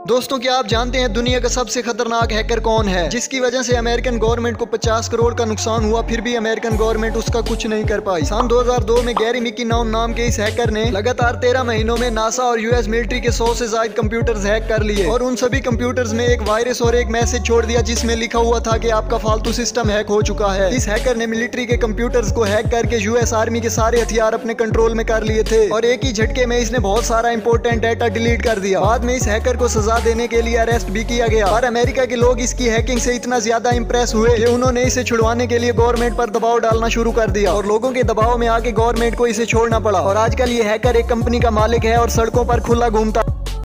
दोस्तों, क्या आप जानते हैं दुनिया का सबसे खतरनाक हैकर कौन है, जिसकी वजह से अमेरिकन गवर्नमेंट को 50 करोड़ का नुकसान हुआ, फिर भी अमेरिकन गवर्नमेंट उसका कुछ नहीं कर पाई। सन 2002 में गैरी मिकीनाउन नाम के इस हैकर ने लगातार 13 महीनों में नासा और यूएस मिलिट्री के 100 से ज्यादा कंप्यूटर्स हैक कर लिए और उन सभी कंप्यूटर्स में एक वायरस और एक मैसेज छोड़ दिया जिसमें लिखा हुआ था कि आपका फालतू सिस्टम हैक हो चुका है। इस हैकर ने मिलिट्री के कंप्यूटर्स को हैक करके यूएस आर्मी के सारे हथियार अपने कंट्रोल में कर लिए थे और एक ही झटके में इसने बहुत सारा इंपॉर्टेंट डाटा डिलीट कर दिया। बाद में इस हैकर को सजा देने के लिए अरेस्ट भी किया गया और अमेरिका के लोग इसकी हैकिंग से इतना ज्यादा इंप्रेस हुए कि उन्होंने इसे छुड़वाने के लिए गवर्नमेंट पर दबाव डालना शुरू कर दिया और लोगों के दबाव में आके गवर्नमेंट को इसे छोड़ना पड़ा और आजकल ये हैकर एक कंपनी का मालिक है और सड़कों पर खुला घूमता